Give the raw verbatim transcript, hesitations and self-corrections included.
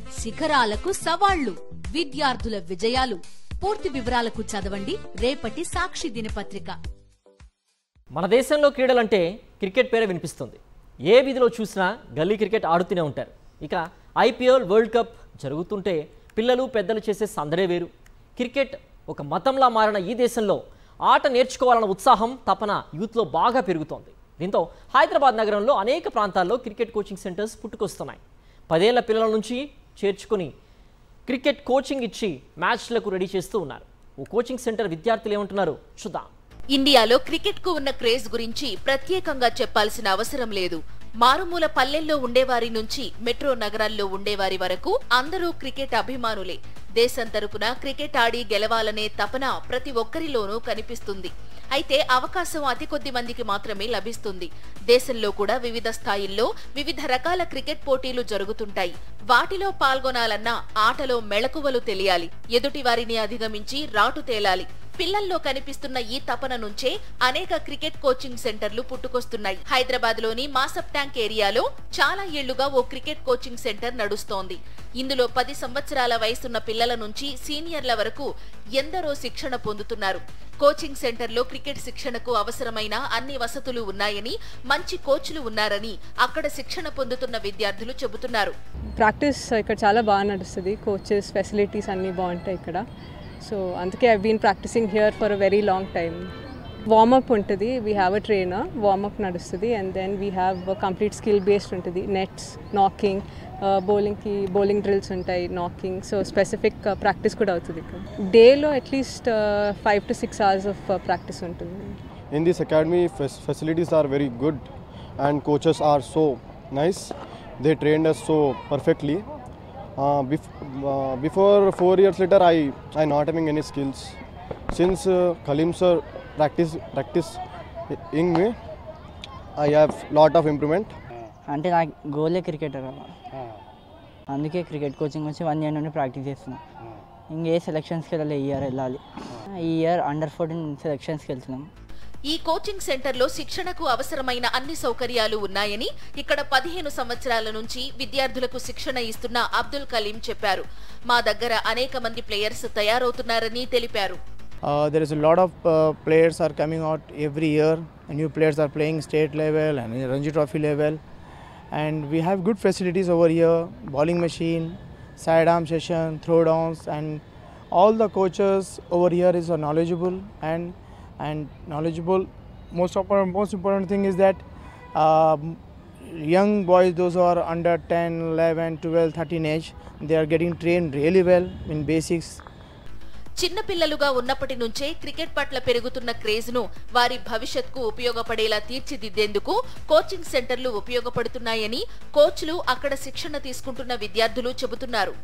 శిఖరాలకు సవాళ్లు, విద్యార్థుల విజయాలు. పూర్తి వివరాలకు చదవండి రేపటి సాక్షి దినపత్రిక. మన దేశంలో క్రీడలంటే క్రికెట్ పేరే వినిపిస్తుంది. ఏ వీధిలో చూసినా గల్లీ క్రికెట్ ఆడుతూనే ఉంటారు. ఇక ఐపీఎల్, వరల్డ్ కప్ జరుగుతుంటే పిల్లలు పెద్దలు చేసే సందడే వేరు. క్రికెట్ ఒక మతంలా మారిన ఈ దేశంలో ఆట నేర్చుకోవాలన్న ఉత్సాహం, తపన యూత్లో బాగా పెరుగుతోంది. దీంతో హైదరాబాద్ నగరంలో అనేక ప్రాంతాల్లో క్రికెట్ కోచింగ్ సెంటర్స్ పుట్టుకొస్తున్నాయి. పదేళ్ల పిల్లల నుంచి చేర్చుకుని క్రికెట్ కోచింగ్ ఇచ్చి మ్యాచ్లకు రెడీ చేస్తూ ఉన్నారు. ఓ కోచింగ్ సెంటర్ విద్యార్థులు ఏమంటున్నారు చూద్దాం. ఇండియాలో క్రికెట్ కు ఉన్న క్రేజ్ గురించి ప్రత్యేకంగా చెప్పాల్సిన అవసరం లేదు. మారుమూల పల్లెల్లో ఉండేవారి నుంచి మెట్రో నగరాల్లో ఉండేవారి వరకు అందరూ క్రికెట్ అభిమానులే. దేశం తరపున క్రికెట్ ఆడి గెలవాలనే తపన ప్రతి ఒక్కరిలోనూ కనిపిస్తుంది. అయితే అవకాశం అతి కొద్ది మందికి మాత్రమే లభిస్తుంది. దేశంలో కూడా వివిధ స్థాయిల్లో వివిధ రకాల క్రికెట్ పోటీలు జరుగుతుంటాయి. వాటిలో పాల్గొనాలన్నా ఆటలో మెళకువలు తెలియాలి, ఎదుటి వారిని అధిగమించి రాటు తేలాలి. పిల్లల్లో కనిపిస్తున్న ఈ తపన నుంచే అనేక క్రికెట్ కోచింగ్ సెంటర్లు పుట్టుకొస్తున్నాయి. హైదరాబాద్ లోని మాసప్ ట్యాంక్ ఏరియాలో చాలా ఏళ్లుగా ఓ క్రికెట్ కోచింగ్ సెంటర్ నడుస్తోంది. ఇందులో పది సంవత్సరాల వయసున్న పిల్లల నుంచి సీనియర్ల వరకు ఎందరో శిక్షణ పొందుతున్నారు. కోచింగ్ సెంటర్లో క్రికెట్ శిక్షణకు అవసరమైన అన్ని వసతులు ఉన్నాయని, మంచి కోచ్లు ఉన్నారని అక్కడ శిక్షణ పొందుతున్న విద్యార్థులు చెబుతున్నారు. ప్రాక్టీస్ ఇక్కడ చాలా బాగా నడుస్తుంది. కోచెస్, ఫెసిలిటీస్ అన్నీ బాగుంటాయి ఇక్కడ. సో అందుకే I been practising here for a very long time. Warmup ఉంటుంది, we have a trainer, warmup నడుస్తుంది. And then we have complete skill based ఉంటుంది. నెట్స్, నాకింగ్, బౌలింగ్కి బౌలింగ్ డ్రిల్స్ ఉంటాయి, నాకింగ్. సో స్పెసిఫిక్ ప్రాక్టీస్ కూడా అవుతుంది ఇక్కడ. డేలో at least five to six hours of practice ఉంటుంది. In this academy facilities are very good and coaches are so nice. They trained us so perfectly. Uh, bef uh, before four years later, I I not having any skills. Since uh, Khalim sir practice practice in me, I have lot of improvement. అంటే నా గోలే cricketer అవ్వాలి. అందుకే cricket coaching వచ్చి one year నుండి practice చేస్తున్నాం. ఇంకే సెలక్షన్స్కి వెళ్ళాలి, ఈ ఇయర్ వెళ్ళాలి. ఈ ఇయర్ అండర్ ఫోర్టీన్ సెలక్షన్స్కి వెళ్తున్నాం. ఈ కోచింగ్ సెంటర్లో శిక్షణకు అవసరమైన అన్ని సౌకర్యాలు ఉన్నాయని ఇక్కడ పదిహేను సంవత్సరాల నుంచి విద్యార్థులకు శిక్షణ ఇస్తున్న అబ్దుల్ కలీం చెప్పారు. మా దగ్గర అనేక మంది ప్లేయర్స్ తయారవుతున్నారని తెలిపారు. Uh, there is a lot of uh, players are coming out every year. New players are playing state level and Ranji Trophy level, and we have good facilities over here. Bowling machine, sidearm session, throwdowns, and all the coaches over here is knowledgeable and and knowledgeable. Most of our most important thing is that uh, young boys, those who are under ten, eleven, twelve, thirteen age, they are getting trained really well in basics. చిన్న పిల్లలుగా ఉన్నప్పటి నుంచే cricket పట్ల పెరుగుతున్న craze ను వారి భవిష్యత్కు ఉపయోగపడేలా తీర్చిదిద్దేందుకు కోచింగ్ సెంటర్లు ఉపయోగపడుతున్నాయని కోచ్లు, అక్కడ శిక్షణ తీసుకుంటున్న విద్యార్థులు చెబుతున్నారు.